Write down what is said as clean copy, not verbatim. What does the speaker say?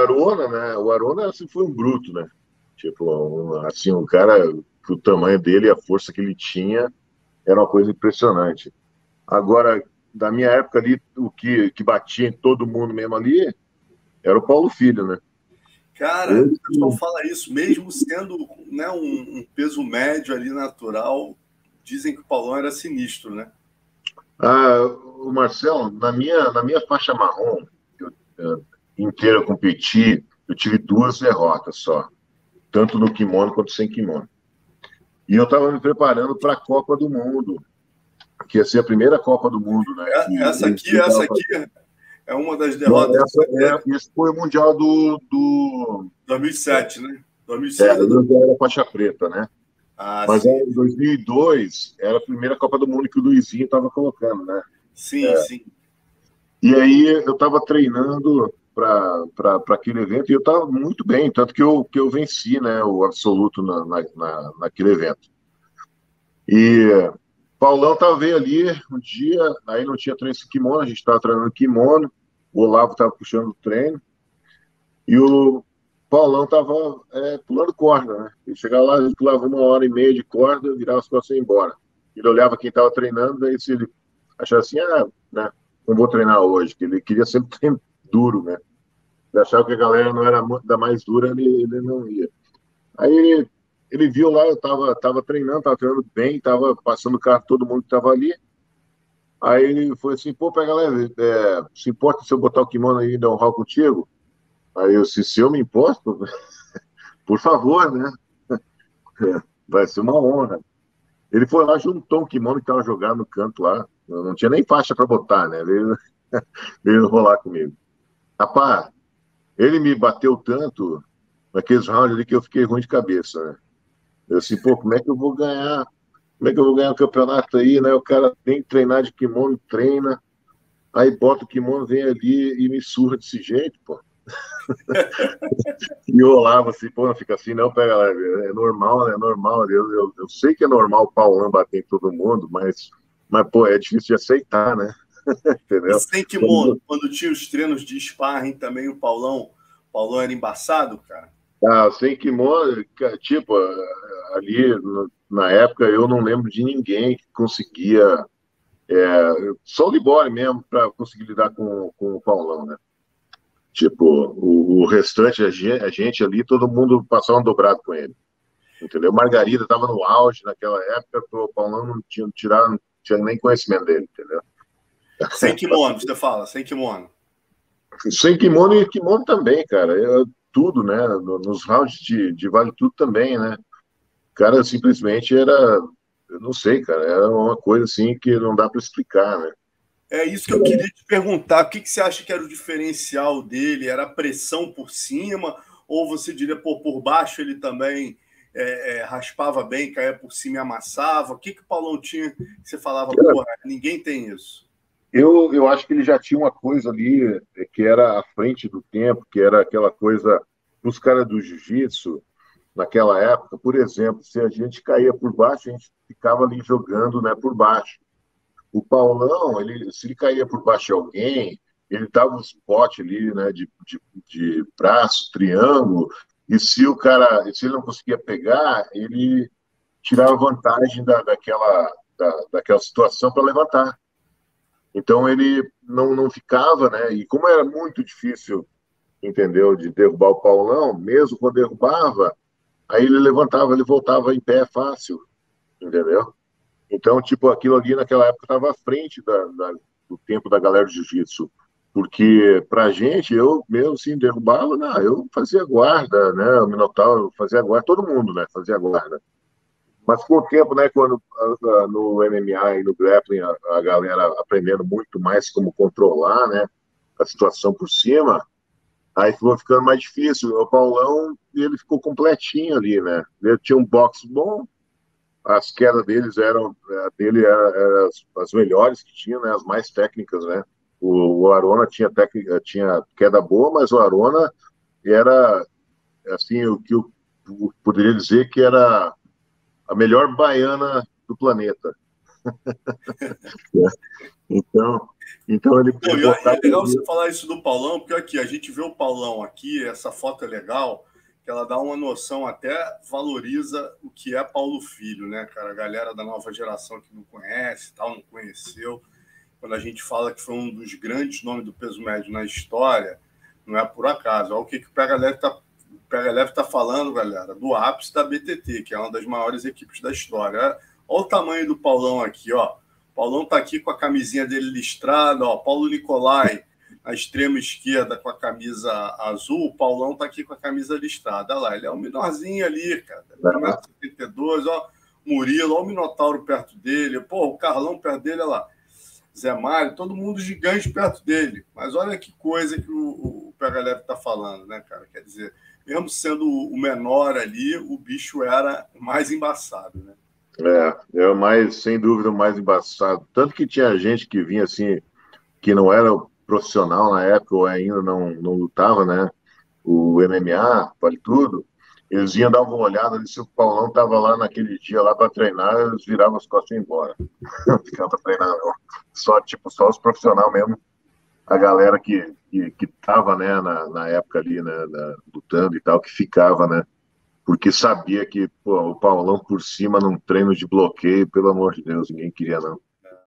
Arona, né? O Arona assim, foi um bruto, né? Tipo, assim, um cara que o tamanho dele e a força que ele tinha era uma coisa impressionante. Agora, da minha época ali, o que batia em todo mundo mesmo ali era o Paulo Filho, né? Cara, o pessoal Esse, fala isso, mesmo sendo, né, um peso médio ali natural, dizem que o Paulão era sinistro, né? o Marcelo, na minha faixa marrom, eu, inteira eu competi, eu tive duas derrotas só, tanto no kimono quanto sem kimono. E eu estava me preparando para a Copa do Mundo, que ia ser a primeira Copa do Mundo, né? Essa aqui é uma das Não, derrotas que você teve. esse foi o Mundial do 2007, né? 2006 é, a eu já era faixa preta, né? Ah, Mas sim. em 2002 era a primeira Copa do Mundo que o Luizinho estava colocando, né? Sim, sim. E aí eu estava treinando para aquele evento e eu estava muito bem, tanto que eu venci, né, o absoluto naquele evento. E Paulão tava veio ali um dia, aí não tinha treino de kimono, a gente estava treinando kimono, o Olavo estava puxando o treino e o Paulão estava pulando corda, né? Ele chegava lá, ele pulava 1 hora e meia de corda, virava as costas e ia embora. Ele olhava quem estava treinando, daí se ele achava assim, né, não vou treinar hoje, que ele queria sempre treino duro, né? Ele achava que a galera não era da mais dura, ele não ia. Aí ele viu lá, eu tava treinando, tava treinando bem, tava passando o carro, todo mundo que tava ali. Aí ele foi assim, pô, pega leve, se importa se eu botar o kimono aí e dar um round contigo? Aí eu disse, se eu me importo, por favor, né? Vai ser uma honra. Ele foi lá, juntou um kimono que tava jogado no canto lá. Eu não tinha nem faixa para botar, né? Veio rolar comigo. Rapaz, ele me bateu tanto naqueles rounds ali que eu fiquei ruim de cabeça, né? Eu assim, pô, como é que eu vou ganhar? Como é que eu vou ganhar o campeonato aí, né? O cara tem que treinar de kimono, treina, aí bota o kimono, vem ali e me surra desse jeito, pô. E eu olhava assim, pô, não fica assim, não, pega lá, é normal, né? É normal. Eu sei que é normal o Paulão bater em todo mundo, mas, pô, é difícil de aceitar, né? E Entendeu? sem kimono, quando tinha os treinos de sparring também, o Paulão era embaçado, cara. Sem kimono, tipo, ali na época eu não lembro de ninguém que conseguia, só o Libório mesmo, para conseguir lidar com o Paulão, né? Tipo, o restante, a gente ali, todo mundo passava um dobrado com ele, entendeu? Margarida estava no auge naquela época, o Paulão não tinha tirado, não tinha nem conhecimento dele, entendeu? Sem kimono, você fala, sem kimono. Sem kimono e kimono também, cara. Tudo, né? Nos rounds de vale tudo também, né? O cara simplesmente era, eu não sei, cara, era uma coisa assim que não dá para explicar, né? É isso que eu queria te perguntar. O que você acha que era o diferencial dele? Era a pressão por cima? Ou você diria, pô, por baixo ele também raspava bem, caía por cima e amassava? O que o Paulão tinha que você falava, pô, ninguém tem isso? Eu acho que ele já tinha uma coisa ali que era à frente do tempo, que era aquela coisa dos caras do jiu-jitsu naquela época. Por exemplo, se a gente caía por baixo, a gente ficava ali jogando, né, por baixo. O Paulão, se ele caía por baixo de alguém, ele dava um spot ali, né, de braço, triângulo, e se ele não conseguia pegar, ele tirava vantagem daquela situação para levantar. Então ele não ficava, né? E como era muito difícil, entendeu, de derrubar o Paulão, mesmo quando derrubava, aí ele levantava, ele voltava em pé fácil, entendeu? Então, tipo, aquilo ali naquela época estava à frente do tempo da galera de jiu-jitsu. Porque pra gente, eu mesmo assim, derrubava, não, eu fazia guarda, né? O Minotauro fazia guarda, todo mundo, né? Fazia guarda. Mas com o tempo, né, quando no MMA e no grappling a galera aprendendo muito mais como controlar, né, a situação por cima, aí ficou ficando mais difícil. O Paulão, ele ficou completinho ali, né? Ele tinha um boxe bom, as quedas dele eram as melhores que tinha, né, as mais técnicas, né? O Arona tinha técnica, tinha queda boa, mas o Arona era assim o que eu poderia dizer que era a melhor baiana do planeta. Então, Então ele Não, e botava. é legal você falar isso do Paulão, porque aqui, a gente vê o Paulão aqui, essa foto é legal, que ela dá uma noção, até valoriza o que é Paulo Filho, né, cara? A galera da nova geração que não conhece, tal, não conheceu. Quando a gente fala que foi um dos grandes nomes do peso médio na história, não é por acaso. Olha o que o Pega Leve tá falando, galera, do ápice da BTT, que é uma das maiores equipes da história. Olha o tamanho do Paulão aqui, ó. O Paulão tá aqui com a camisinha dele listrada, ó. Paulo Nicolai, na extrema esquerda, com a camisa azul. O Paulão tá aqui com a camisa listrada. Olha lá, ele é um menorzinho ali, cara. 1,72 m, ó. Murilo, olha o Minotauro perto dele. Pô, o Carlão perto dele, olha lá. Zé Mário, todo mundo gigante perto dele. Mas olha que coisa que o PH Leve está falando, né, cara? Quer dizer, mesmo sendo o menor ali, o bicho era mais embaçado, né? É o mais, sem dúvida, o mais embaçado. Tanto que tinha gente que vinha assim, que não era profissional na época, ou ainda não lutava, né? O MMA, vale tudo. Eles iam dar uma olhada se o Paulão estava lá naquele dia lá para treinar, eles viravam as costas e iam embora. Não ficava para treinar, não. Só os profissionais mesmo, a galera que tava, né, na época ali, né, lutando e tal, que ficava, né? Porque sabia que, pô, o Paulão por cima num treino de bloqueio, pelo amor de Deus, ninguém queria, não.